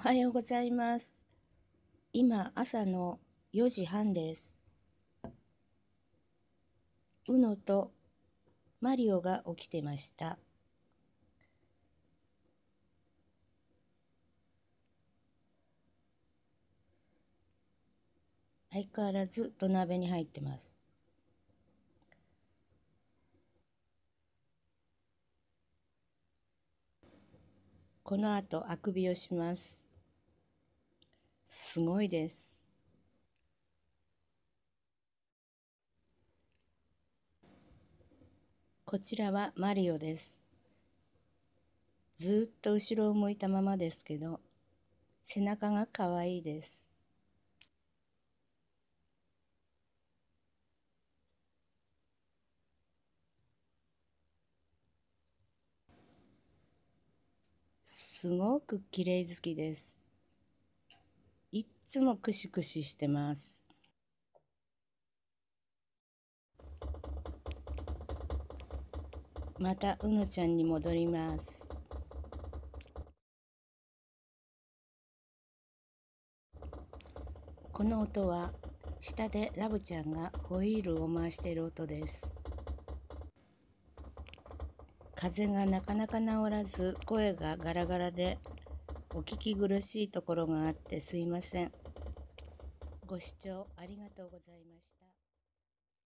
はようございます。今朝の4時半です。うのとマリオが起きてました。相変わらず土鍋に入ってます。この後あくびをします。すごいです。こちらはマリオです。ずっと後ろを向いたままですけど、背中がかわいいです。すごく綺麗好きです。いっつもクシクシしてます。またうのちゃんに戻ります。この音は下でラブちゃんがホイールを回している音です。風邪がなかなか治らず声がガラガラでお聞き苦しいところがあってすいません。ご視聴ありがとうございました。